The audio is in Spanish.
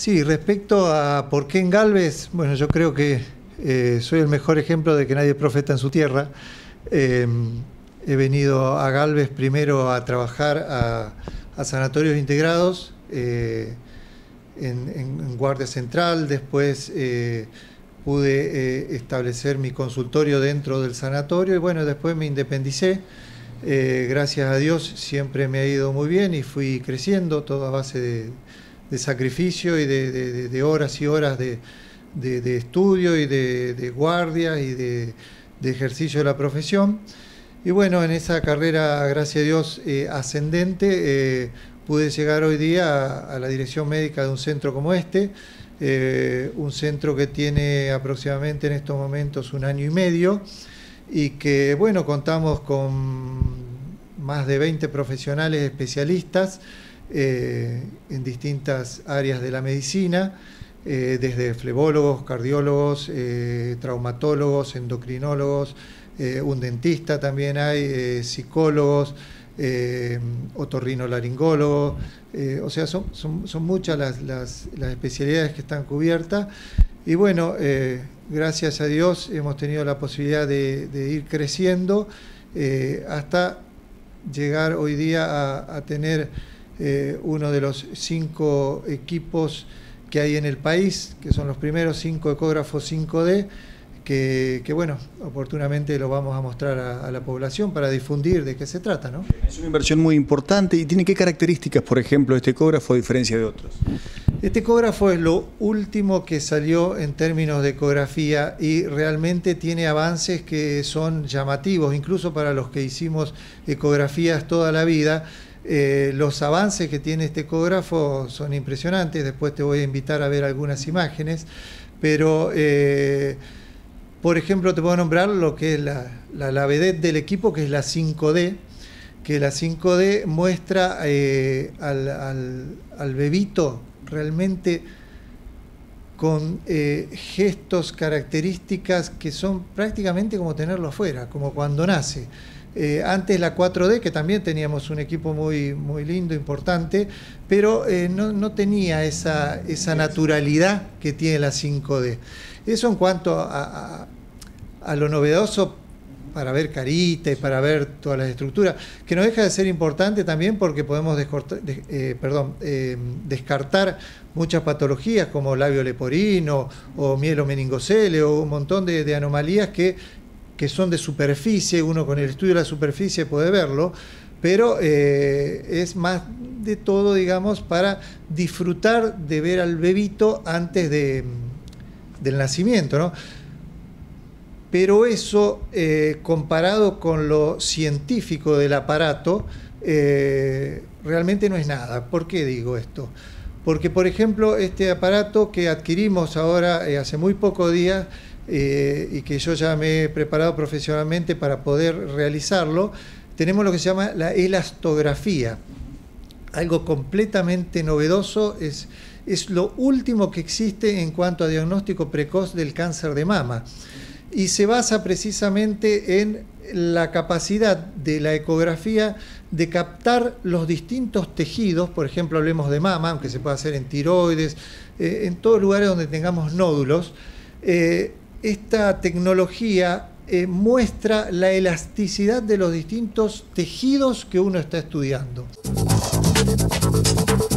Sí, respecto a por qué en Galvez, bueno, yo creo que soy el mejor ejemplo de que nadie es profeta en su tierra. Eh, He venido a Galvez primero a trabajar a sanatorios integrados en Guardia Central, después pude establecer mi consultorio dentro del sanatorio y bueno, después me independicé. Gracias a Dios siempre me ha ido muy bien y fui creciendo, todo a base de sacrificio y de horas y horas de estudio y de guardia y de ejercicio de la profesión. Y bueno, en esa carrera, gracias a Dios, ascendente, pude llegar hoy día a la dirección médica de un centro como este, un centro que tiene aproximadamente en estos momentos 1 año y medio y que, bueno, contamos con más de 20 profesionales especialistas en distintas áreas de la medicina, desde flebólogos, cardiólogos, traumatólogos, endocrinólogos, un dentista también hay, psicólogos, otorrinolaringólogos, o sea, son muchas las especialidades que están cubiertas y bueno, gracias a Dios hemos tenido la posibilidad de ir creciendo hasta llegar hoy día a tener uno de los 5 equipos que hay en el país, que son los primeros 5 ecógrafos 5D, que bueno, oportunamente lo vamos a mostrar a la población para difundir de qué se trata, ¿no? Es una inversión muy importante y tiene qué características, por ejemplo, este ecógrafo a diferencia de otros. Este ecógrafo es lo último que salió en términos de ecografía y realmente tiene avances que son llamativos, incluso para los que hicimos ecografías toda la vida. Los avances que tiene este ecógrafo son impresionantes, después te voy a invitar a ver algunas imágenes, pero por ejemplo te puedo nombrar lo que es la vedette del equipo, que es la 5D, que la 5D muestra al bebito realmente con gestos, características que son prácticamente como tenerlo afuera, como cuando nace. Antes la 4D, que también teníamos un equipo muy lindo, importante, pero no tenía esa naturalidad que tiene la 5D. Eso en cuanto a lo novedoso para ver carita y para ver todas las estructuras, que no deja de ser importante también porque podemos descartar muchas patologías como labio leporino o mielomeningocele o un montón de anomalías que son de superficie. Uno con el estudio de la superficie puede verlo, pero es más de todo, digamos, para disfrutar de ver al bebito antes del nacimiento, ¿no? Pero eso, comparado con lo científico del aparato, realmente no es nada. ¿Por qué digo esto? Porque, por ejemplo, este aparato que adquirimos ahora hace muy pocos días, y que yo ya me he preparado profesionalmente para poder realizarlo, tenemos lo que se llama la elastografía, algo completamente novedoso, es lo último que existe en cuanto a diagnóstico precoz del cáncer de mama y se basa precisamente en la capacidad de la ecografía de captar los distintos tejidos. Por ejemplo, hablemos de mama, aunque se puede hacer en tiroides, en todos lugares donde tengamos nódulos. Esta tecnología muestra la elasticidad de los distintos tejidos que uno está estudiando.